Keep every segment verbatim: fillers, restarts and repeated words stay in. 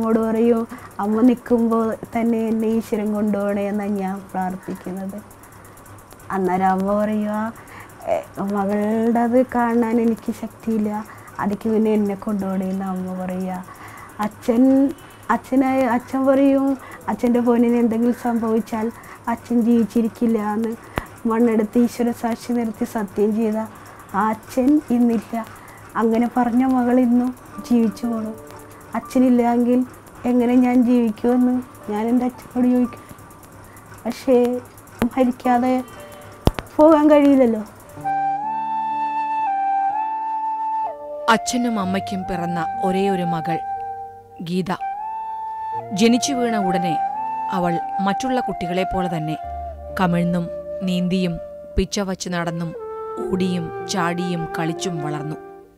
അമ്മോട് പറയും, അമ്മ നിൽക്കുമ്പോൾ തന്നെ എന്നെ ഈശ്വരൻ കൊണ്ടുപോകണേ എന്നാണ് ഞാൻ പ്രാർത്ഥിക്കുന്നത്. അന്നേരം അമ്മ പറയുക, മകളുടെ അത് കാണാൻ എനിക്ക് ശക്തിയില്ല, അതിക്ക് പിന്നെ എന്നെ കൊണ്ടുപോകണേന്ന് അമ്മ പറയുക. അച്ഛൻ അച്ഛനായ അച്ഛൻ പറയും, അച്ഛൻ്റെ പൊന്നിന് എന്തെങ്കിലും സംഭവിച്ചാൽ അച്ഛൻ ജീവിച്ചിരിക്കില്ല എന്ന് മണ്ണെടുത്ത് ഈശ്വര സാക്ഷി നിർത്തി സത്യം ചെയ്ത ആ അച്ഛൻ ഇന്നില്ല. അങ്ങനെ പറഞ്ഞ മകൾ ഇന്നും ജീവിച്ചു പോകണം. അച്ഛനില്ലെങ്കിൽ എങ്ങനെ ഞാൻ ജീവിക്കുമെന്ന് ഞാൻ എൻ്റെ അച്ഛനോട് ചോദിക്കും. പക്ഷേ മരിക്കാതെ പോകാൻ കഴിയില്ലല്ലോ. അച്ഛനും അമ്മയ്ക്കും പിറന്ന ഒരേ ഒരു മകൾ ഗീത. ജനിച്ചു വീണ ഉടനെ അവൾ മറ്റുള്ള കുട്ടികളെ പോലെ തന്നെ കമിഴ്ന്നും നീന്തിയും പിച്ചവച്ച് നടന്നും ഓടിയും ചാടിയും കളിച്ചും വളർന്നു.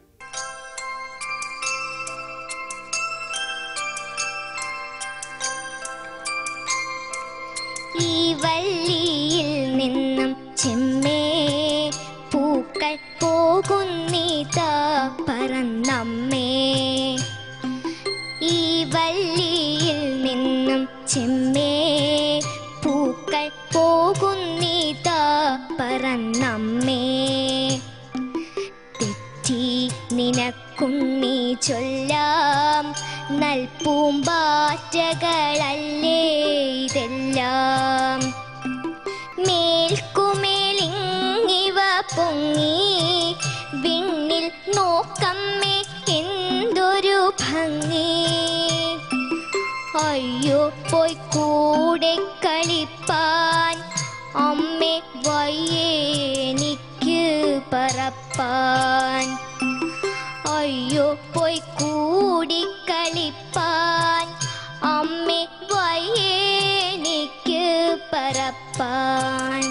ഈ വള്ളിയിൽ നിന്നും ചെമ്മേ പൂക്കൾ പോകുന്നീതാ പറന്നമ്മേ. ഈ വള്ളിയിൽ നിന്നും ചെമ്മേ പൂക്കൾ പോകുന്നീതാ പറന്നമ്മേ. തെറ്റി നിനക്കും നീ ചൊല്ലാം നൽപൂമ്പാറ്റകളല്ലേ ഇതെല്ലാം. മേൽക്കുമേലിങ്ങിവ പൊങ്ങി വിണ്ണിൽ നോക്കമ്മേ എന്തൊരു ഭംഗി. അയ്യോ പോയി കൂടെ കളിപ്പാൻ അമ്മേ വയ്യേനിക്ക് പറപ്പാൻ. അയ്യോ പോയി കൂടി കളിപ്പാൻ അമ്മേ വയ്യേനിക്ക് പറപ്പാൻ.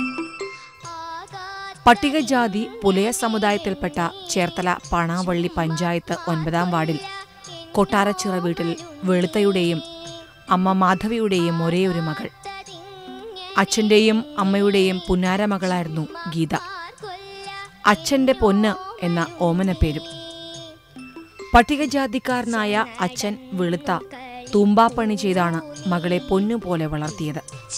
പട്ടികജാതി പുലയ സമുദായത്തിൽപ്പെട്ട ചേർത്തല പാണാവള്ളി പഞ്ചായത്ത് ഒൻപതാം വാർഡിൽ കൊട്ടാരച്ചിറ വീട്ടിൽ വെളുത്തയുടെയും അമ്മ മാധവിയുടെയും ഒരേ ഒരു മകൾ. അച്ഛൻ്റെയും അമ്മയുടെയും പുന്നാരമകളായിരുന്നു ഗീത. അച്ഛൻ്റെ പൊന്ന് എന്ന ഓമനപ്പേരും. പട്ടികജാതിക്കാരനായ അച്ഛൻ വെളുത്ത തൂമ്പാപ്പണി ചെയ്താണ് മകളെ പൊന്നുപോലെ വളർത്തിയത്.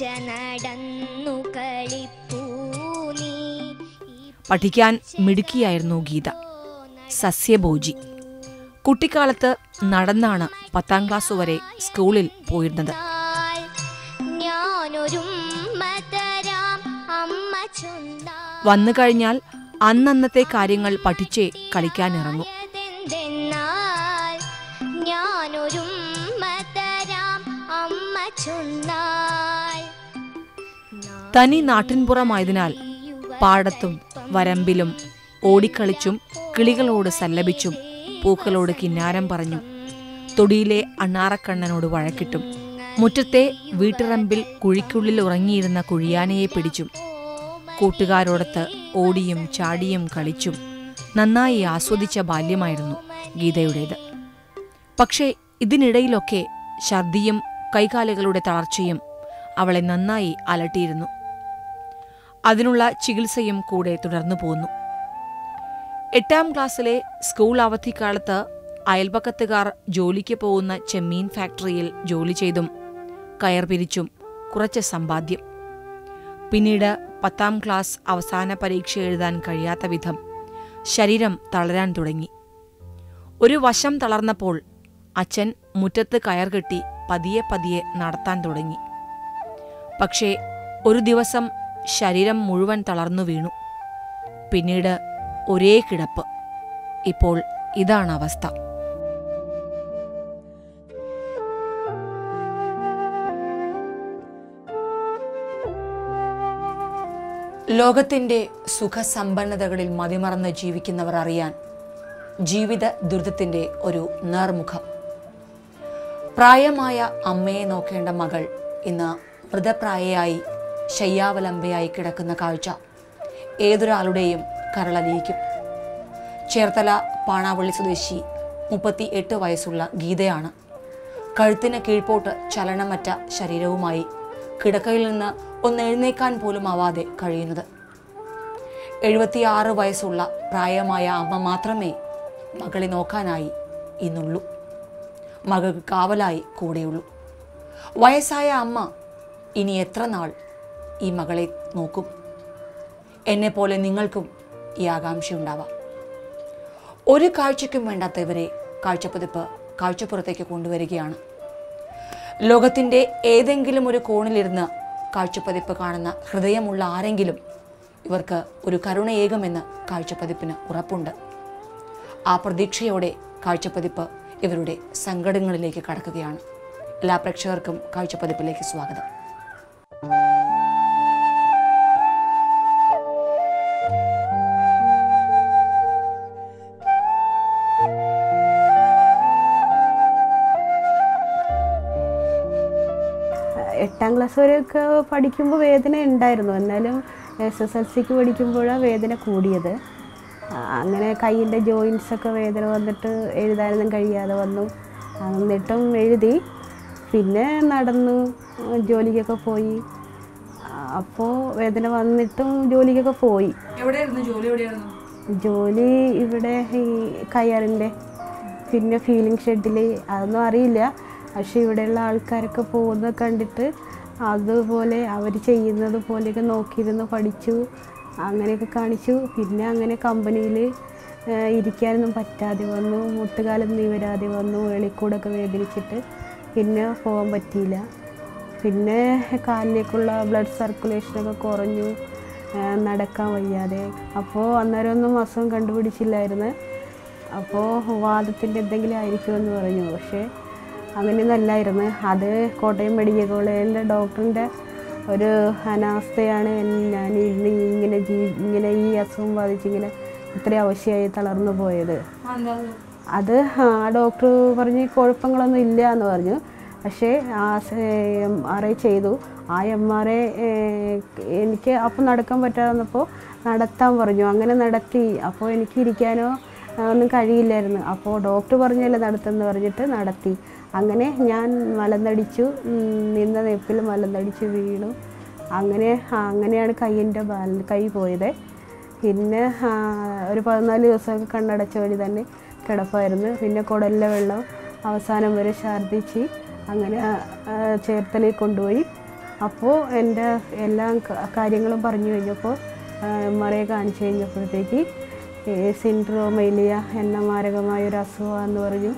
പഠിക്കാൻ മിടുക്കിയായിരുന്നു ഗീത, സസ്യഭോജി. കുട്ടിക്കാലത്ത് നടന്നാണ് പത്താം ക്ലാസ് വരെ സ്കൂളിൽ പോയിരുന്നത്. വന്നു കഴിഞ്ഞാൽ അന്നന്നത്തെ കാര്യങ്ങൾ പഠിച്ചേ കളിക്കാനിറങ്ങും. തനി നാട്ടിൻപുറമായതിനാൽ പാടത്തും വരമ്പിലും ഓടിക്കളിച്ചും കിളികളോട് സല്ലപിച്ചും പൂക്കളോട് കിന്നാരം പറഞ്ഞും തൊടിയിലെ അണ്ണാറക്കണ്ണനോട് വഴക്കിട്ടും മുറ്റത്തെ വീട്ടിറമ്പിൽ കുഴിക്കുള്ളിൽ ഉറങ്ങിയിരുന്ന കുഴിയാനയെ പിടിച്ചും കൂട്ടുകാരോടൊത്ത് ഓടിയും ചാടിയും കളിച്ചും നന്നായി ആസ്വദിച്ച ബാല്യമായിരുന്നു ഗീതയുടേത്. പക്ഷേ ഇതിനിടയിലൊക്കെ ഛർദിയും കൈകാലുകളുടെ തളർച്ചയും അവളെ നന്നായി അലട്ടിയിരുന്നു. അതിനുള്ള ചികിത്സയും കൂടെ തുടർന്നു പോന്നു. എട്ടാം ക്ലാസ്സിലെ സ്കൂൾ അവധിക്കാലത്ത് അയൽപക്കത്തുകാർ ജോലിക്ക് പോകുന്ന ചെമ്മീൻ ഫാക്ടറിയിൽ ജോലി ചെയ്തും കയർ പിരിച്ചും കുറച്ച് സമ്പാദ്യം. പിന്നീട് പത്താം ക്ലാസ് അവസാന പരീക്ഷ എഴുതാൻ കഴിയാത്ത വിധം ശരീരം തളരാൻ തുടങ്ങി. ഒരു വശം തളർന്നപ്പോൾ അച്ഛൻ മുറ്റത്ത് കയർ കെട്ടി പതിയെ പതിയെ നടത്താൻ തുടങ്ങി. പക്ഷേ ഒരു ദിവസം ശരീരം മുഴുവൻ തളർന്നു വീണു. പിന്നീട് ഒരേ കിടപ്പ്. ഇപ്പോൾ ഇതാണ് അവസ്ഥ. ലോകത്തിന്റെ സുഖസമ്പന്നതകളിൽ മതിമറന്ന് ജീവിക്കുന്നവർ അറിയാൻ ജീവിത ദുരിതത്തിന്റെ ഒരു നേർമുഖം. പ്രായമായ അമ്മയെ നോക്കേണ്ട മകൾ ഇന്ന് മൃതപ്രായയായി ശയ്യാവലംബയായി കിടക്കുന്ന കാഴ്ച ഏതൊരാളുടെയും കരളലിയിക്കും. ചേർത്തല പാണാവള്ളി സ്വദേശി മുപ്പത്തി എട്ട് വയസ്സുള്ള ഗീതയാണ് കഴുത്തിന് കീഴ്പോട്ട് ചലനമറ്റ ശരീരവുമായി കിടക്കയിൽ നിന്ന് ഒന്ന് എഴുന്നേക്കാൻ പോലും ആവാതെ കഴിയുന്നത്. എഴുപത്തിയാറ് വയസ്സുള്ള പ്രായമായ അമ്മ മാത്രമേ മകളെ നോക്കാനായി ഇന്നുള്ളൂ. മകൾക്ക് കാവലായി കൂടെയുള്ളൂ. വയസ്സായ അമ്മ ഇനി എത്ര നാൾ ഈ മകളെ നോക്കും? എന്നെപ്പോലെ നിങ്ങൾക്കും ഈ ആകാംക്ഷയുണ്ടാവാം. ഒരു കാഴ്ചയ്ക്കും വേണ്ടാത്ത ഇവരെ കാഴ്ചപ്പതിപ്പ് കാഴ്ചപ്പുറത്തേക്ക് കൊണ്ടുവരികയാണ്. ലോകത്തിൻ്റെ ഏതെങ്കിലും ഒരു കോണിലിരുന്ന് കാഴ്ചപ്പതിപ്പ് കാണുന്ന ഹൃദയമുള്ള ആരെങ്കിലും ഇവർക്ക് ഒരു കരുണയേകുമെന്ന് കാഴ്ചപ്പതിപ്പിന് ഉറപ്പുണ്ട്. ആ പ്രതീക്ഷയോടെ കാഴ്ചപ്പതിപ്പ് ഇവരുടെ സങ്കടങ്ങളിലേക്ക് കടക്കുകയാണ്. എല്ലാ പ്രേക്ഷകർക്കും കാഴ്ചപ്പതിപ്പിലേക്ക് സ്വാഗതം. എട്ടാം ക്ലാസ് വരെയൊക്കെ പഠിക്കുമ്പോൾ വേദന ഉണ്ടായിരുന്നു. എന്നാലും എസ് എസ് എൽ സിക്ക് പഠിക്കുമ്പോഴാണ് വേദന കൂടിയത്. അങ്ങനെ കൈയിൻ്റെ ജോയിൻസൊക്കെ വേദന വന്നിട്ട് എഴുതാനൊന്നും കഴിയാതെ വന്നു. എന്നിട്ടും എഴുതി. പിന്നെ നടന്നു ജോലിക്കൊക്കെ പോയി. അപ്പോൾ വേദന വന്നിട്ടും ജോലിക്കൊക്കെ പോയി. എവിടെയായിരുന്നു ജോലി? എവിടെയായിരുന്നു ജോലി? ഇവിടെ ഈ കയ്യാറിൻ്റെ പിന്നെ ഫീലിംഗ് ഷെഡിൽ. അതൊന്നും അറിയില്ല. പക്ഷേ ഇവിടെയുള്ള ആൾക്കാരൊക്കെ പോകുന്നത് കണ്ടിട്ട് അതുപോലെ അവർ ചെയ്യുന്നത് പോലെയൊക്കെ നോക്കിയിരുന്ന് പഠിച്ചു. അങ്ങനെയൊക്കെ കാണിച്ചു. പിന്നെ അങ്ങനെ കമ്പനിയിൽ ഇരിക്കാനൊന്നും പറ്റാതെ വന്നു. മുട്ടുകാലം നിവരാതെ വന്നു. വെളിക്കൂടൊക്കെ വേദനിച്ചിട്ട് പിന്നെ പോകാൻ പറ്റിയില്ല. പിന്നെ കാലിലേക്കുള്ള ബ്ലഡ് സർക്കുലേഷനൊക്കെ കുറഞ്ഞു. നടക്കാൻ വയ്യാതെ. അപ്പോൾ അന്നേരമൊന്നും അസുഖം കണ്ടുപിടിച്ചില്ലായിരുന്നു. അപ്പോൾ വാദത്തിൻ്റെ എന്തെങ്കിലും ആയിരിക്കുമെന്ന് പറഞ്ഞു. പക്ഷേ അങ്ങനെയൊന്നല്ലായിരുന്നു. അത് കോട്ടയം മെഡിക്കൽ കോളേജിലെ ഡോക്ടറിൻ്റെ ഒരു അനാസ്ഥയാണ് ഞാൻ ഇന്ന് ഇങ്ങനെ ജീ ഇങ്ങനെ ഈ അസുഖം ബാധിച്ചിങ്ങനെ ഇത്രയും ആവശ്യമായി തളർന്നു പോയത്. അത് ആ ഡോക്ടർ പറഞ്ഞ് കുഴപ്പങ്ങളൊന്നും ഇല്ല എന്ന് പറഞ്ഞു. പക്ഷേ ആ എം ആർ ഐ ചെയ്തു. ആ എം ആർ ഐ എനിക്ക് അപ്പം നടക്കാൻ പറ്റാതെ വന്നപ്പോൾ നടത്താൻ പറഞ്ഞു. അങ്ങനെ നടത്തി. അപ്പോൾ എനിക്ക് ഇരിക്കാനോ ഒന്നും കഴിയില്ലായിരുന്നു. അപ്പോൾ ഡോക്ടർ പറഞ്ഞല്ലേ നടത്തുമെന്ന് പറഞ്ഞിട്ട് നടത്തി. അങ്ങനെ ഞാൻ മലന്നടിച്ചു. നിന്ന നെപ്പിൽ മലന്നടിച്ച് വീണു. അങ്ങനെ അങ്ങനെയാണ് കയ്യിൻ്റെ ബാല കൈ പോയത്. പിന്നെ ഒരു പതിനാല് ദിവസമൊക്കെ കണ്ണടച്ച വഴി തന്നെ കിടപ്പായിരുന്നു. പിന്നെ കുടലിലെ വെള്ളം അവസാനം വരെ ഛർദ്ദിച്ച് അങ്ങനെ ചേർത്തലയിൽ കൊണ്ടുപോയി. അപ്പോൾ എൻ്റെ എല്ലാ കാര്യങ്ങളും പറഞ്ഞു കഴിഞ്ഞപ്പോൾ എം ആർ ഐ കാണിച്ചു കഴിഞ്ഞപ്പോഴത്തേക്ക് സിൻഡ്രോമേലിയ എന്ന മാരകമായൊരു അസുഖമാണെന്ന് പറഞ്ഞു.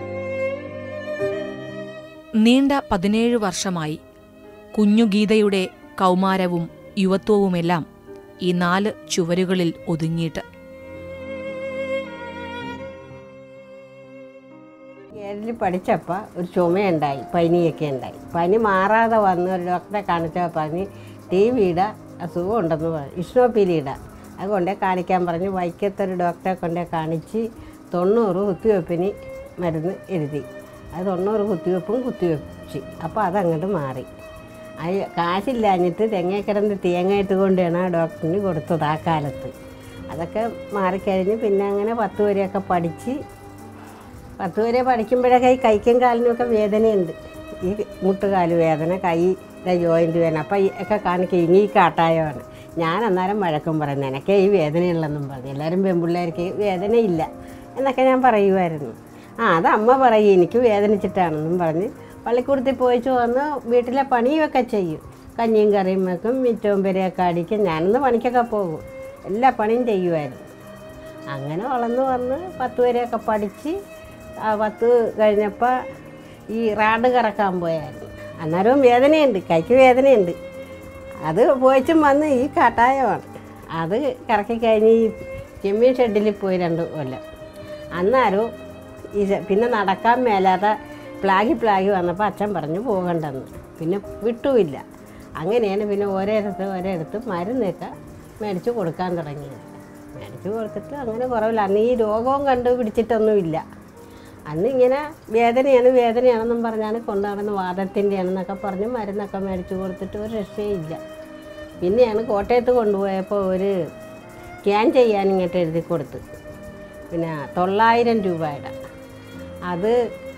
നീണ്ട പതിനേഴ് വർഷമായി കുഞ്ഞു ഗീതയുടെ കൗമാരവും യുവത്വവുമെല്ലാം ഈ നാല് ചുവരുകളിൽ ഒതുങ്ങിയിട്ട്. ഏഴിൽ പഠിച്ചപ്പോൾ ഒരു ചുമയുണ്ടായി, പനിയൊക്കെ ഉണ്ടായി. പനി മാറാതെ വന്ന് ഒരു ഡോക്ടറെ കാണിച്ചപ്പോൾ പറഞ്ഞ് ടി വിയുടെ അസുഖം ഉണ്ടെന്ന് പറഞ്ഞു. ഇഷ്ണോപീലിയുടെ അത് കൊണ്ടേ കാണിക്കാൻ പറഞ്ഞ് വൈക്കത്തൊരു ഡോക്ടറെ കൊണ്ടേ കാണിച്ച് തൊണ്ണൂറ് കുത്തിവെപ്പിന് മരുന്ന് എഴുതി. അത് തൊണ്ണൂറ് കുത്തിവെപ്പും കുത്തിവെച്ച്. അപ്പോൾ അതങ്ങോട്ട് മാറി. അത് കാശില്ലാഞ്ഞിട്ട് തെങ്ങേ കിടന്ന് തേങ്ങ ഇട്ടുകൊണ്ടാണ് ആ ഡോക്ടറിന് കൊടുത്തത് ആ കാലത്ത്. അതൊക്കെ മാറിക്കഴിഞ്ഞ് പിന്നെ അങ്ങനെ പത്ത് വരെയൊക്കെ പഠിച്ച് പത്ത് വരെ പഠിക്കുമ്പോഴൊക്കെ ഈ കൈക്കും കാലിനുമൊക്കെ വേദനയുണ്ട്. ഈ മുട്ടുകാല് വേദന, കൈയുടെ ജോയിൻറ്റ് വേദന. അപ്പോൾ ഈ ഒക്കെ കാണിക്കും ഇനി ഈ കാട്ടായമാണ്. ഞാൻ അന്നേരം വഴക്കും പറയുന്നത് എനിക്കേ ഈ വേദനയുള്ളെന്നും പറഞ്ഞു. എല്ലാവരും പെൺപിള്ളേർക്ക് വേദനയില്ല എന്നൊക്കെ ഞാൻ പറയുമായിരുന്നു. ആ അത് അമ്മ പറയും എനിക്ക് വേദനിച്ചിട്ടാണെന്നും പറഞ്ഞ് പള്ളിക്കൂടത്തിൽ പോയിച്ച് വന്ന് വീട്ടിലെ പണിയൊക്കെ ചെയ്യും. കഞ്ഞിയും കറിയും വെക്കും, മിറ്റവും പെരയൊക്കെ അടിക്കും. ഞാനൊന്ന് പണിക്കൊക്കെ പോകും, എല്ലാ പണിയും ചെയ്യുമായിരുന്നു. അങ്ങനെ വളർന്ന് വന്ന് പത്ത് വരെയൊക്കെ പഠിച്ച് പത്ത് കഴിഞ്ഞപ്പോൾ ഈ റാഡ് കറക്കാൻ പോയായിരുന്നു. അന്നേരവും വേദനയുണ്ട്, കൈക്ക് വേദനയുണ്ട്. അത് പോയിച്ചും വന്ന് ഈ കാട്ടായമാണ്. അത് കറക്കി കഴിഞ്ഞ് ഈ ചെമ്മീൻ ഷെഡിൽ പോയി രണ്ട് കൊല്ലം. അന്നേരവും ഈ പിന്നെ നടക്കാൻ മേലാതെ പ്ലാഗി പ്ലാഗി വന്നപ്പോൾ അച്ഛൻ പറഞ്ഞു പോകണ്ടെന്ന്. പിന്നെ വിട്ടുമില്ല. അങ്ങനെയാണ് പിന്നെ ഓരോരുത്ത് ഓരോരുത്ത് മരുന്നൊക്കെ മേടിച്ച് കൊടുക്കാൻ തുടങ്ങിയത്. മേടിച്ച് കൊടുത്തിട്ട് അങ്ങനെ കുറവില്ല. അന്ന് ഈ രോഗവും കണ്ടുപിടിച്ചിട്ടൊന്നുമില്ല. അന്ന് ഇങ്ങനെ വേദനയാണ് വേദനയാണെന്നും പറഞ്ഞാണ് കൊണ്ടുനടന്ന് വാദത്തിൻ്റെയാണെന്നൊക്കെ പറഞ്ഞ് മരുന്നൊക്കെ മേടിച്ച് കൊടുത്തിട്ട് ഒരു രക്ഷയില്ല. പിന്നെയാണ് കോട്ടയത്ത് കൊണ്ടുപോയപ്പോൾ ഒരു സ്കാൻ ചെയ്യാൻ ഇങ്ങോട്ട് എഴുതി കൊടുത്ത്. പിന്നെ തൊള്ളായിരം രൂപയുടെ അത്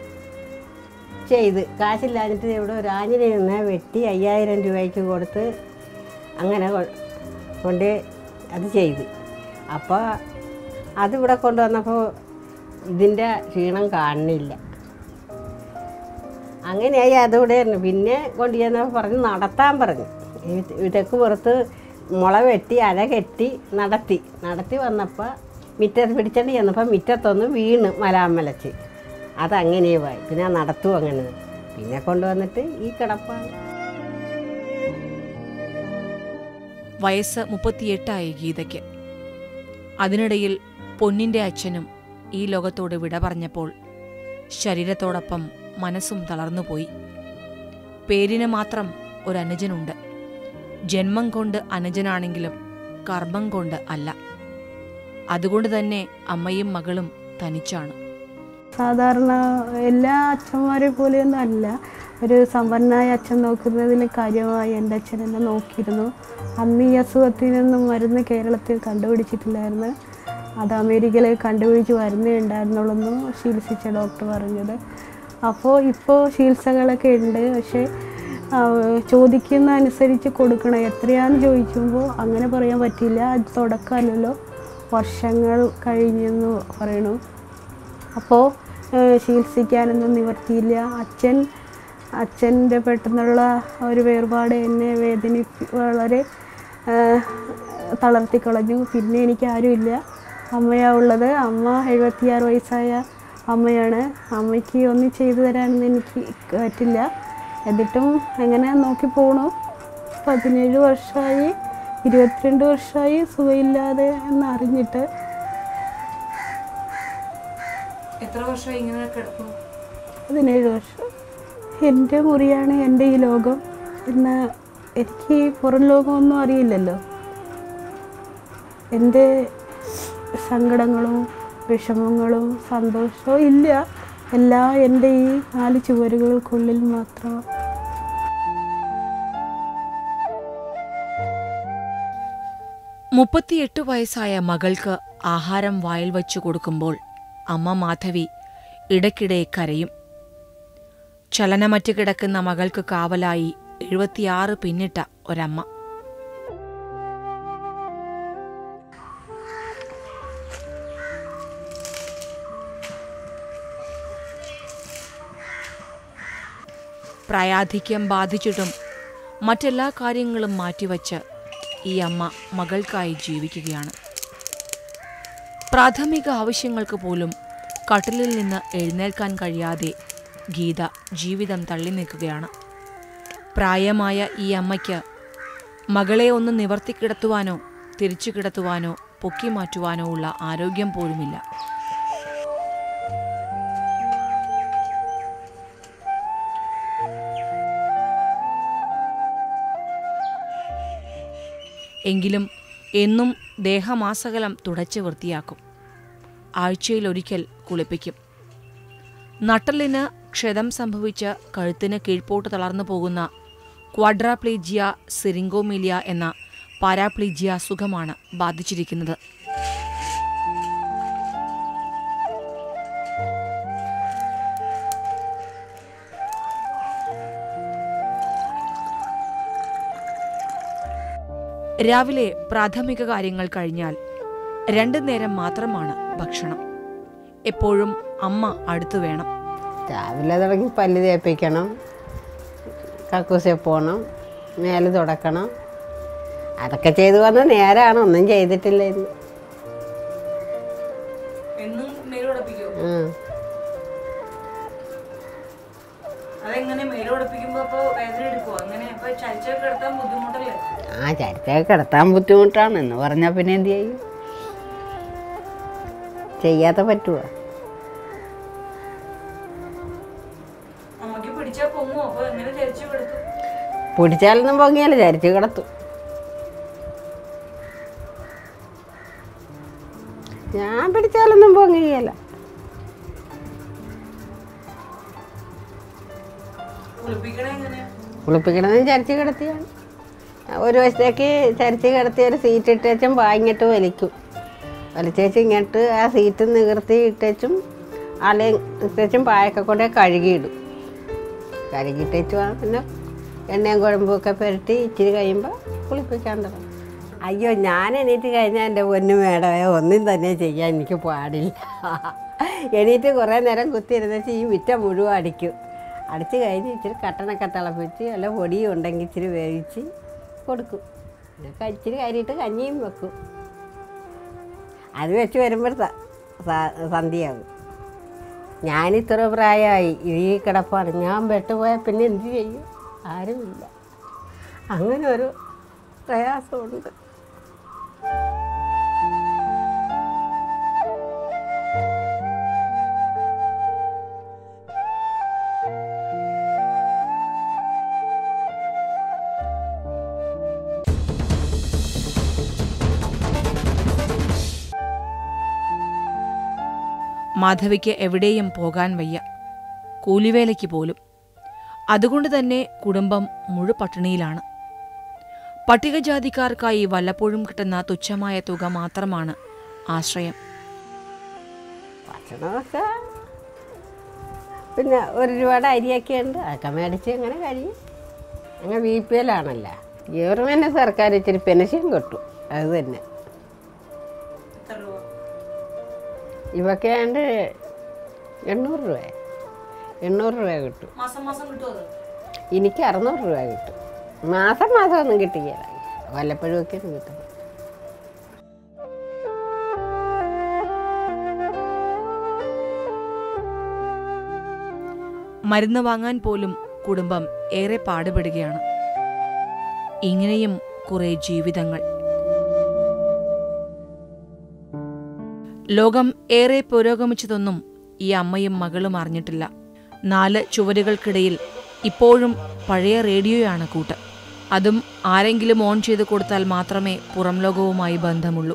ചെയ്ത് കാശില്ലാഞ്ഞിട്ട് ഇവിടെ ഒരു ആഞ്ഞിനെ നിന്ന് വെട്ടി അയ്യായിരം രൂപയ്ക്ക് കൊടുത്ത് അങ്ങനെ കൊണ്ട് അത് ചെയ്ത്. അപ്പോൾ അതിവിടെ കൊണ്ടുവന്നപ്പോൾ ഇതിൻ്റെ ക്ഷീണം കാണുന്നില്ല. അങ്ങനെയായി അതുകൂടെയായിരുന്നു. പിന്നെ കൊണ്ട് ചെന്നപ്പോൾ പറഞ്ഞ് നടത്താൻ പറഞ്ഞു. ഈ തെക്ക് പുറത്ത് മുള വെട്ടി അര കെട്ടി നടത്തി നടത്തി വന്നപ്പോൾ മിറ്റത്ത് പിടിച്ചോണ്ട് ചെന്നപ്പോൾ മിറ്റത്തൊന്ന് വീണ് മലാമലച്ച്. അതങ്ങനെ പോയി. പിന്നെ നടത്തും അങ്ങനെ. പിന്നെ കൊണ്ടുവന്നിട്ട് ഈ കിടപ്പാണ്. വയസ്സ് മുപ്പത്തിയെട്ടായി ഗീതയ്ക്ക്. അതിനിടയിൽ പൊന്നിൻ്റെ അച്ഛനും ഈ ലോകത്തോട് വിട പറഞ്ഞപ്പോൾ ശരീരത്തോടൊപ്പം മനസ്സും തളർന്നുപോയി. പേരിന് മാത്രം ഒരനുജനുണ്ട്. ജന്മം കൊണ്ട് അനുജനാണെങ്കിലും കർമ്മം കൊണ്ട് അല്ല. അതുകൊണ്ട് തന്നെ അമ്മയും മകളും തനിച്ചാണ്. സാധാരണ എല്ലാ അച്ഛന്മാരെ പോലെയൊന്നും അല്ല. ഒരു സമ്പന്നനായ അച്ഛൻ നോക്കുന്നതിൽ കാര്യമായി എൻ്റെ അച്ഛൻ എന്നെ നോക്കിയിരുന്നു. അന്ന് ഈ അസുഖത്തിനൊന്നും മരുന്ന് കേരളത്തിൽ കണ്ടുപിടിച്ചിട്ടില്ലായിരുന്നു. അത് അമേരിക്കയിൽ കണ്ടുപിടിച്ച് വരുന്നേ ഉണ്ടായിരുന്നുള്ളൂ ചികിത്സിച്ച ഡോക്ടർ പറഞ്ഞത്. അപ്പോൾ ഇപ്പോൾ ചികിത്സകളൊക്കെ ഉണ്ട്. പക്ഷേ ചോദിക്കുന്ന അനുസരിച്ച് കൊടുക്കണം. എത്രയാണെന്ന് ചോദിക്കുമ്പോൾ അങ്ങനെ പറയാൻ പറ്റില്ല. അത് തുടക്കമല്ലല്ലോ, വർഷങ്ങൾ കഴിഞ്ഞെന്ന് പറയണു. അപ്പോൾ ചികിത്സിക്കാനൊന്നും നിവർത്തിയില്ല. അച്ഛൻ അച്ഛൻ്റെ പെട്ടെന്നുള്ള ഒരു വേർപാട് എന്നെ വേദനി വളരെ തളർത്തിക്കളഞ്ഞു. പിന്നെ എനിക്ക് ആരുമില്ല, അമ്മയാണ് ഉള്ളത്. അമ്മ എഴുപത്തിയാറ് വയസ്സായ അമ്മയാണ്. അമ്മയ്ക്ക് ഒന്നും ചെയ്തു തരാനൊന്നും എനിക്ക് പറ്റില്ല. എന്നിട്ടും എങ്ങനെ നോക്കി പോകണു. പതിനേഴ് വർഷമായി ഇരുപത്തിരണ്ട് വർഷമായി സുഖമില്ലാതെ എന്നറിഞ്ഞിട്ട്. എത്ര വർഷമായി ഇങ്ങനെ കിടക്കുന്നു? പതിനേഴ് വർഷം. എൻ്റെ മുറിയാണ് എൻ്റെ ഈ ലോകം. എന്നാൽ എനിക്ക് പുറം ലോകമൊന്നും അറിയില്ലല്ലോ. എൻ്റെ സങ്കടങ്ങളും വിഷമങ്ങളും സന്തോഷവും ഇല്ല. എല്ലാം എൻ്റെ ഈ നാല് ചുവരുകൾക്കുള്ളിൽ മാത്രം. മുപ്പത്തിയെട്ട് വയസ്സായ മകൾക്ക് ആഹാരം വായിൽ വച്ചു കൊടുക്കുമ്പോൾ അമ്മ മാധവി ഇടയ്ക്കിടെ കരയും. ചലനമറ്റ് കിടക്കുന്ന മകൾക്ക് കാവലായി എഴുപത്തിയാറ് പിന്നിട്ട ഒരമ്മ. പ്രായാധിക്യം ബാധിച്ചിട്ടും മറ്റെല്ലാ കാര്യങ്ങളും മാറ്റിവച്ച് ഈ അമ്മ മകൾക്കായി ജീവിക്കുകയാണ്. പ്രാഥമിക ആവശ്യങ്ങൾക്ക് പോലും കട്ടിലിൽ നിന്ന് എഴുന്നേൽക്കാൻ കഴിയാതെ ഗീത ജീവിതം തള്ളി നിൽക്കുകയാണ്. പ്രായമായ ഈ അമ്മയ്ക്ക് മകളെ ഒന്ന് നിവർത്തിക്കിടത്തുവാനോ തിരിച്ചു കിടത്തുവാനോ പൊക്കി മാറ്റുവാനോ ഉള്ള ആരോഗ്യം പോലുമില്ല. എങ്കിലും എന്നും ദേഹമാസകലം തുടച്ച് വൃത്തിയാക്കും. ആഴ്ചയിലൊരിക്കൽ കുളിപ്പിക്കും. നട്ടലിന് ക്ഷതം സംഭവിച്ച് കഴുത്തിന് കീഴ്പോട്ട് തളർന്നു പോകുന്ന ക്വാഡ്രാപ്ലീജിയ സിറിംഗോമീലിയ എന്ന പാരാപ്ലീജിയ അസുഖമാണ് ബാധിച്ചിരിക്കുന്നത്. രാവിലെ പ്രാഥമിക കാര്യങ്ങൾ കഴിഞ്ഞാൽ രണ്ടു നേരം മാത്രമാണ് ഭക്ഷണം. എപ്പോഴും അമ്മ അടുത്തു വേണം. രാവിലെ തുടങ്ങി പല്ല് തേപ്പിക്കണം, കക്കൂസിൽ പോകണം, മേല് തുടക്കണം. അതൊക്കെ ചെയ്തു വന്ന നേരമാണ്. ഒന്നും ചെയ്തിട്ടില്ല ഇന്ന്. ആ ചരിച്ചൊക്കെ കിടത്താൻ ബുദ്ധിമുട്ടാണ് എന്ന് പറഞ്ഞാൽ പിന്നെ എന്ത് ചെയ്യും? ചെയ്യാത്ത പറ്റുമോ? പിടിച്ചാലൊന്നും പൊങ്ങിയാൽ ചരിച്ച് കിടത്തും. ഞാൻ പിടിച്ചാലൊന്നും പൊങ്ങിയല്ല. കുളിപ്പിക്കണമെന്ന് ചരിച്ച് കിടത്തിയാണ്. ഒരു വശത്തേക്ക് ചരിച്ച് കിടത്തി ഒരു സീറ്റ് ഇട്ടേച്ചും വാങ്ങിട്ട് വലിക്കും. വലിച്ചേച്ച് ഇങ്ങോട്ട് ആ സീറ്റ് നികർത്തി ഇട്ടേച്ചും അല ഇട്ടേച്ചും പായൊക്കെ കൊണ്ട് കഴുകിയിടും. കഴുകിയിട്ടേച്ചും പിന്നെ എണ്ണയും കുഴമ്പൊക്കെ പുരട്ടി ഇച്ചിരി കഴിയുമ്പോൾ കുളിപ്പിക്കാൻ തുടങ്ങും. അയ്യോ, ഞാൻ എണീറ്റ് കഴിഞ്ഞാൽ എൻ്റെ പൊന്നു മേടമേ ഒന്നും തന്നെ ചെയ്യാൻ എനിക്ക് പാടില്ല. എണീറ്റ് കുറേ നേരം കുത്തിയിരുന്നേച്ച് ഈ മിറ്റം മുഴുവൻ അടിക്കും. അടിച്ച് കഴിഞ്ഞ് ഇച്ചിരി കട്ടനൊക്കെ തിളപ്പിച്ച് അല്ല പൊടിയും ഉണ്ടെങ്കിൽ ഇച്ചിരി വേവിച്ച് കൊടുക്കും. പിന്നെ ഇച്ചിരി കരിയിട്ട് കഞ്ഞിയും വെക്കും. അത് വെച്ച് വരുമ്പോൾ സന്ധ്യയാകും. ഞാനിത്ര പ്രായമായി ഈ കിടപ്പാണ്. ഞാൻ പെട്ടുപോയാൽ പിന്നെ എന്ത് ചെയ്യും? ആരുമില്ല. അങ്ങനെ ഒരു പ്രയാസമുണ്ട്. മാധവിക്ക് എവിടെയും പോകാൻ വയ്യ, കൂലിവേലയ്ക്ക് പോലും. അതുകൊണ്ട് തന്നെ കുടുംബം മുഴുപട്ടിണിയിലാണ്. പട്ടികജാതിക്കാർക്കായി വല്ലപ്പോഴും കിട്ടുന്ന തുച്ഛമായ തുക മാത്രമാണ് ആശ്രയം. ഭക്ഷണമൊക്കെ പിന്നെ ഒരു രൂപയുടെ അരിയൊക്കെ ഉണ്ട്, അതൊക്കെ മേടിച്ച് അങ്ങനെ കഴിയും. അങ്ങനെ ബി പി എല്ലാണല്ലോ. ഗവൺമെൻറ് സർക്കാർ ഇച്ചിരി പെൻഷൻ കിട്ടും, അത് തന്നെ. ഇവൊക്കെ ആണ്ട് എണ്ണൂറ് രൂപ എണ്ണൂറ് രൂപ കിട്ടും. എനിക്ക് അറുന്നൂറ് രൂപ കിട്ടും. മാസം മാസം ഒന്നും കിട്ടുകയില്ല, വല്ലപ്പോഴും ഒക്കെ കിട്ടും. മരുന്ന് വാങ്ങാൻ പോലും കുടുംബം ഏറെ പാടുപെടുകയാണ്. ഇങ്ങനെയും കുറെ ജീവിതങ്ങൾ. ലോകം ഏറെ പുരോഗമിച്ചതൊന്നും ഈ അമ്മയും മകളും അറിഞ്ഞിട്ടില്ല. നാല് ചുവരുകൾക്കിടയിൽ ഇപ്പോഴും പഴയ റേഡിയോയാണ് കൂട്ട്. അതും ആരെങ്കിലും ഓൺ ചെയ്ത് കൊടുത്താൽ മാത്രമേ പുറം ലോകവുമായി ബന്ധമുള്ളൂ.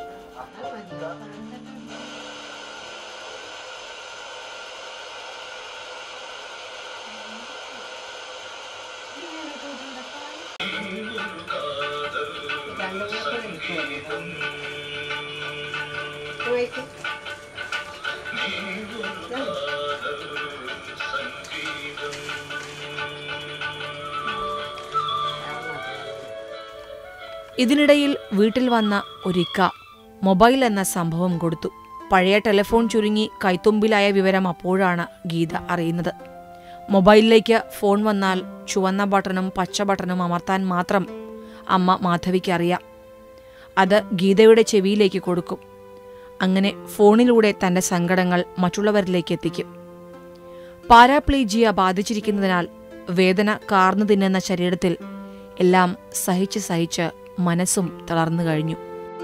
ഇതിനിടയിൽ വീട്ടിൽ വന്ന ഒരിക്ക മൊബൈൽ എന്ന സംഭവം കൊടുത്തു. പഴയ ടെലിഫോൺ ചുരുങ്ങി കൈത്തുമ്പിലായ വിവരം അപ്പോഴാണ് ഗീത അറിയുന്നത്. മൊബൈലിലേക്ക് ഫോൺ വന്നാൽ ചുവന്ന ബട്ടണും പച്ച ബട്ടണും അമർത്താൻ മാത്രം അമ്മ മാധവിക്ക് അറിയാം. അത് ഗീതയുടെ ചെവിയിലേക്ക് കൊടുക്കും. അങ്ങനെ ഫോണിലൂടെ തന്റെ സങ്കടങ്ങൾ മറ്റുള്ളവരിലേക്ക് എത്തിക്കും. പാരാപ്ലീജിയ ബാധിച്ചിരിക്കുന്നതിനാൽ വേദന കാർന്നു തിന്നുന്ന ശരീരത്തിൽ എല്ലാം സഹിച്ച് സഹിച്ച് മനസ്സും തളർന്നു കഴിഞ്ഞു.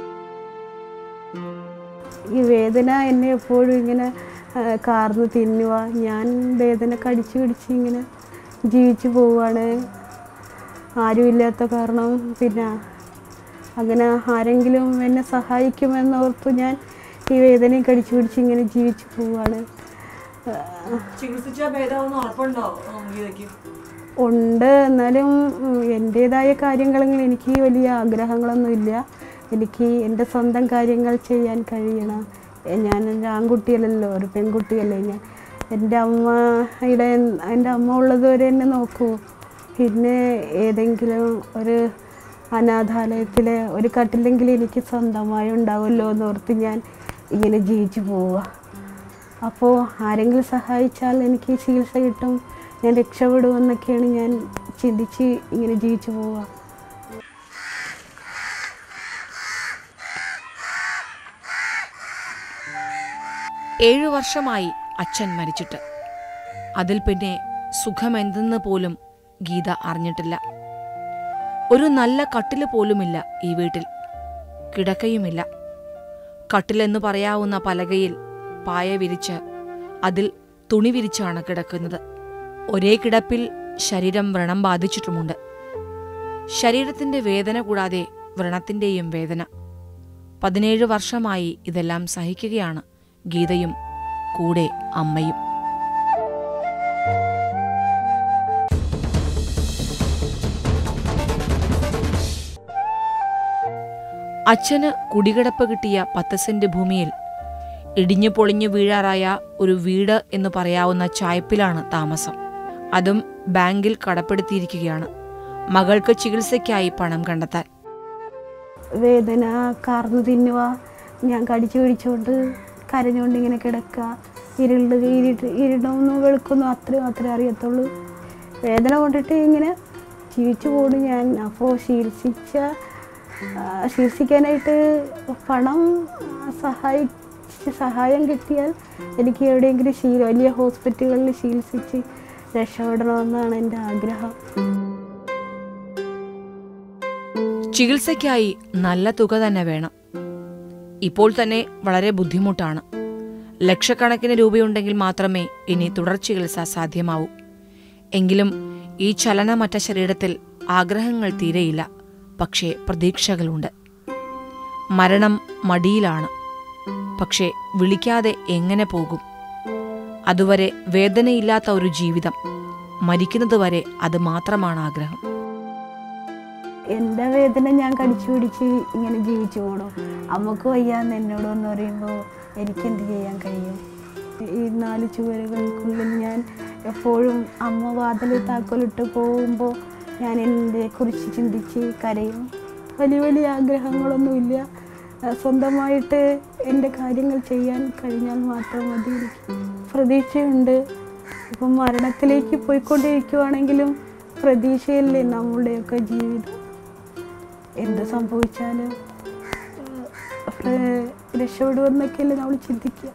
ഈ വേദന എന്നെ എപ്പോഴും ഇങ്ങനെ കാർന്ന് തിന്നുക. ഞാൻ വേദന കടിച്ചു പിടിച്ച് ഇങ്ങനെ ജീവിച്ചു പോവുകയാണ്. ആരുമില്ലാത്ത കാരണം പിന്നെ അങ്ങനെ ആരെങ്കിലും എന്നെ സഹായിക്കുമെന്നോർത്ത് ഞാൻ ഈ വേദനയും കടിച്ചു പിടിച്ച് ഇങ്ങനെ ജീവിച്ചു പോവുകയാണ്. ഉണ്ട്, എന്നാലും എൻ്റേതായ കാര്യങ്ങളെങ്കിൽ എനിക്ക് വലിയ ആഗ്രഹങ്ങളൊന്നുമില്ല. എനിക്ക് എൻ്റെ സ്വന്തം കാര്യങ്ങൾ ചെയ്യാൻ കഴിയണം. ഞാൻ ഒരു ആൺകുട്ടിയല്ലല്ലോ, ഒരു പെൺകുട്ടിയല്ലേ ഞാൻ. എൻ്റെ അമ്മയുടെ എൻ്റെ അമ്മ ഉള്ളതുവരെ എന്നെ നോക്കൂ. പിന്നെ ഏതെങ്കിലും ഒരു അനാഥാലയത്തിലെ ഒരു കട്ടിലെങ്കിലും എനിക്ക് സ്വന്തമായി ഉണ്ടാവുമല്ലോ എന്നോർത്ത് ഞാൻ ഇങ്ങനെ ജീവിച്ചു പോവുക. അപ്പോൾ ആരെങ്കിലും സഹായിച്ചാൽ എനിക്ക് ചികിത്സ കിട്ടും, ഞാൻ രക്ഷപ്പെടുമെന്നൊക്കെയാണ് ഞാൻ ചിന്തിച്ച് ഇങ്ങനെ ജീവിച്ചു പോവുക. ഏഴു വർഷമായി അച്ഛൻ മരിച്ചിട്ട്. അതിൽ പിന്നെ സുഖമെന്തെന്ന് പോലും ഗീത അറിഞ്ഞിട്ടില്ല. ഒരു നല്ല കട്ടില് പോലുമില്ല ഈ വീട്ടിൽ, കിടക്കയുമില്ല. കട്ടിലെന്ന് പറയാവുന്ന പലകയിൽ പായ വിരിച്ച് അതിൽ തുണി വിരിച്ചാണ് കിടക്കുന്നത്. ഒരേ കിടപ്പിൽ ശരീരം വ്രണം ബാധിച്ചിട്ടുമുണ്ട്. ശരീരത്തിന്റെ വേദന കൂടാതെ വ്രണത്തിന്റെയും വേദന. പതിനേഴ് വർഷമായി ഇതെല്ലാം സഹിക്കുകയാണ് ഗീതയും കൂടെ അമ്മയും. അച്ഛന് കുടികിടപ്പ് കിട്ടിയ പത്ത് സെന്റ് ഭൂമിയിൽ ഇടിഞ്ഞു പൊളിഞ്ഞു വീഴാറായ ഒരു വീട് എന്ന് പറയാവുന്ന ചായ്പിലാണ് താമസം. അതും ബാങ്കിൽ കടപ്പെടുത്തിയിരിക്കുകയാണ്, മകൾക്ക് ചികിത്സയ്ക്കായി പണം കണ്ടെത്താൻ. വേദന കാർന്നു തിന്നുക, ഞാൻ കടിച്ചു പിടിച്ചുകൊണ്ട് കരഞ്ഞുകൊണ്ട് ഇങ്ങനെ കിടക്കുക. ഇരുണ്ട് ഇരുട്ട് ഇരുടൊന്നും വെളുക്കൊന്നും അത്രയും മാത്രമേ അറിയത്തുള്ളൂ. വേദന കൊണ്ടിട്ട് ഇങ്ങനെ ജീവിച്ചു പോകും ഞാൻ. അപ്പോൾ ചികിത്സിച്ച ചികിത്സിക്കാനായിട്ട് പണം സഹായിച്ച് സഹായം കിട്ടിയാൽ എനിക്ക് എവിടെയെങ്കിലും ശീല വലിയ ഹോസ്പിറ്റലുകളിൽ ചികിത്സിച്ച് രക്ഷപ്പെടണമെന്നാണ് എൻ്റെ ആഗ്രഹം. ചികിത്സയ്ക്കായി നല്ല തുക തന്നെ വേണം. ഇപ്പോൾ തന്നെ വളരെ ബുദ്ധിമുട്ടാണ്. ലക്ഷക്കണക്കിന് രൂപയുണ്ടെങ്കിൽ മാത്രമേ ഇനി തുടർ ചികിത്സ സാധ്യമാവൂ. എങ്കിലും ഈ ചലനമറ്റ ശരീരത്തിൽ ആഗ്രഹങ്ങൾ തീരെയില്ല. പക്ഷേ പ്രതീക്ഷകളുണ്ട്. മരണം മടിയിലാണ്. പക്ഷേ വിളിക്കാതെ എങ്ങനെ പോകും? അതുവരെ വേദനയില്ലാത്ത ഒരു ജീവിതം. മരിക്കുന്നതുവരെ അത് മാത്രമാണ് ആഗ്രഹം. എൻ്റെ വേദന ഞാൻ കടിച്ചു പിടിച്ച് ഇങ്ങനെ ജീവിച്ചു പോകണം. അമ്മക്ക് വയ്യാന്ന് എന്നോടൊന്ന് പറയുമ്പോൾ എനിക്കെന്ത് ചെയ്യാൻ കഴിയും? ഈ നാല് ചുവരുകൾക്കുള്ളിൽ ഞാൻ എപ്പോഴും അമ്മ വാതിൽ താക്കോലിട്ട് പോകുമ്പോൾ ഞാൻ എൻ്റെ കുറിച്ച് ചിന്തിച്ച് കരയും. വലിയ വലിയ ആഗ്രഹങ്ങളൊന്നുമില്ല. സ്വന്തമായിട്ട് എൻ്റെ കാര്യങ്ങൾ ചെയ്യാൻ കഴിഞ്ഞാൽ മാത്രം മതി. എനിക്ക് പ്രതീക്ഷയുണ്ട്. ഇപ്പം മരണത്തിലേക്ക് പോയിക്കൊണ്ടിരിക്കുവാണെങ്കിലും പ്രതീക്ഷയല്ലേ നമ്മുടെയൊക്കെ ജീവിതം. എന്ത് സംഭവിച്ചാലും രക്ഷപ്പെടുമെന്നൊക്കെയല്ലേ നമ്മൾ ചിന്തിക്കുക.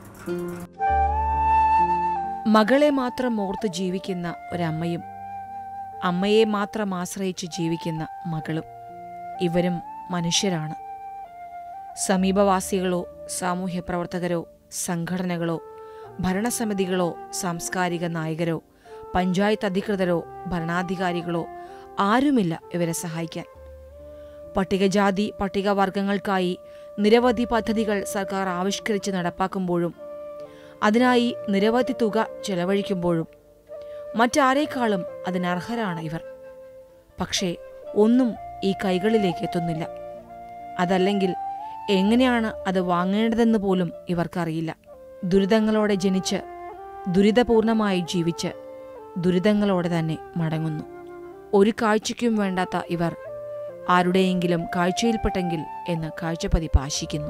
മകളെ മാത്രം ഓർത്ത് ജീവിക്കുന്ന ഒരമ്മയും അമ്മയെ മാത്രം ആശ്രയിച്ച് ജീവിക്കുന്ന മകളും ഇവരും മനുഷ്യരാണ്. സമീപവാസികളോ സാമൂഹ്യ പ്രവർത്തകരോ സംഘടനകളോ ഭരണസമിതികളോ സാംസ്കാരിക നായകരോ പഞ്ചായത്ത് അധികൃതരോ ഭരണാധികാരികളോ ആരുമില്ല ഇവരെ സഹായിക്കാൻ. പട്ടികജാതി പട്ടികവർഗങ്ങൾക്കായി നിരവധി പദ്ധതികൾ സർക്കാർ ആവിഷ്കരിച്ച് നടപ്പാക്കുമ്പോഴും അതിനായി നിരവധി തുക ചെലവഴിക്കുമ്പോഴും മറ്റാരേക്കാളും അതിനർഹരാണ് ഇവർ. പക്ഷേ ഒന്നും ഈ കൈകളിലേക്ക് എത്തുന്നില്ല. അതല്ലെങ്കിൽ എങ്ങനെയാണ് അത് വാങ്ങേണ്ടതെന്ന് പോലും ഇവർക്കറിയില്ല. ദുരിതങ്ങളോടെ ജനിച്ച് ദുരിതപൂർണമായി ജീവിച്ച് ദുരിതങ്ങളോടെ തന്നെ മടങ്ങുന്നു. ഒരു കാഴ്ചയ്ക്കും വേണ്ടാത്ത ഇവർ ആരുടെയെങ്കിലും കാഴ്ചയിൽപ്പെട്ടെങ്കിൽ എന്ന് കാഴ്ചപതിപ്പ് ആശിക്കുന്നു.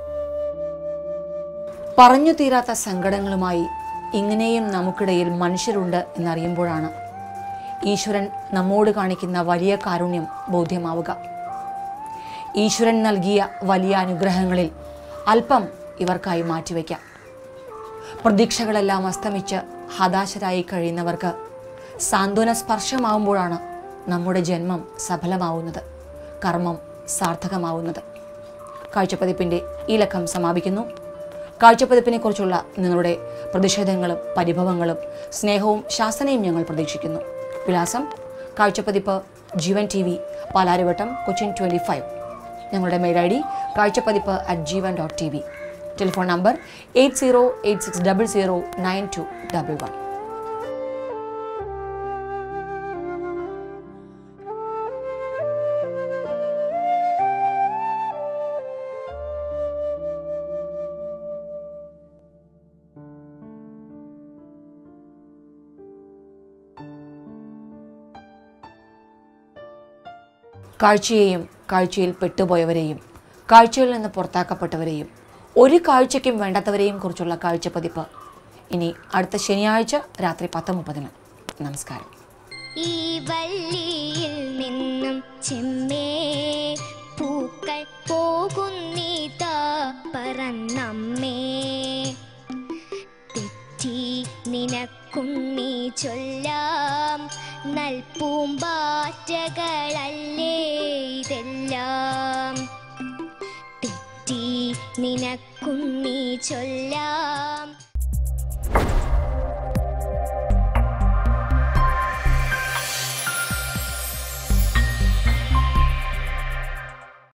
പറഞ്ഞു തീരാത്ത സങ്കടങ്ങളുമായി ഇങ്ങനെയും നമുക്കിടയിൽ മനുഷ്യരുണ്ട് എന്നറിയുമ്പോഴാണ് ഈശ്വരൻ നമ്മോട് കാണിക്കുന്ന വലിയ കാരുണ്യം ബോധ്യമാവുക. ഈശ്വരൻ നൽകിയ വലിയ അനുഗ്രഹങ്ങളിൽ അല്പം ഇവർക്കായി മാറ്റിവെക്കാം. പ്രതീക്ഷകളെല്ലാം അസ്തമിച്ച് ഹതാശരായി കഴിയുന്നവർക്ക് സാന്ത്വന സ്പർശമാവുമ്പോഴാണ് നമ്മുടെ ജന്മം സഫലമാവുന്നത്, കർമ്മം സാർത്ഥകമാവുന്നത്. കാഴ്ചപ്പതിപ്പിൻ്റെ ഈ ലക്കം സമാപിക്കുന്നു. കാഴ്ചപ്പതിപ്പിനെ കുറിച്ചുള്ള നിങ്ങളുടെ പ്രതിഷേധങ്ങളും പരിഭവങ്ങളും സ്നേഹവും ശാസനയും ഞങ്ങൾ പ്രതീക്ഷിക്കുന്നു. വിലാസം: കാഴ്ചപ്പതിപ്പ്, Jeevan T V, Palarivattom, Cochin twenty five. ഞങ്ങളുടെ മെയിൽ ഐ ഡി കാഴ്ചപ്പതിപ്പ് at Jeevan dot T V. Telephone number eight zero eight six double zero nine two double one. കാഴ്ചയെയും കാഴ്ചയിൽ പെട്ടുപോയവരെയും കാഴ്ചയിൽ നിന്ന് പുറത്താക്കപ്പെട്ടവരെയും ഒരു കാഴ്ചയ്ക്കും വേണ്ടാത്തവരെയും കുറിച്ചുള്ള കാഴ്ചപ്പതിപ്പ് ഇനി അടുത്ത ശനിയാഴ്ച രാത്രി പത്ത് മുപ്പതിന്. നമസ്കാരം. ഈ വള്ളിയിൽ നിന്നും ചെമ്മേ പൂക്കൾ പോകുന്നീതാ പറന്നമ്മേ, തെറ്റി നിനക്കുണ്ണി ചൊല്ലാം നൽപൂമ്പാറ്റകളല്ലേ ഇതെല്ലാം, തെറ്റി നിനക്കുണ്ണി ചൊല്ലാം.